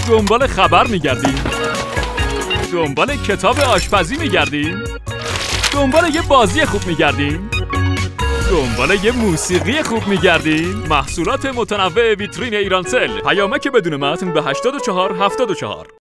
دنبال خبر میگردین؟ دنبال کتاب آشپزی میگردین؟ دنبال یه بازی خوب میگردین؟ دنبال یه موسیقی خوب میگردین؟ محصولات متنوع ویترین ایرانسل. پیامک بدون متن به 8474.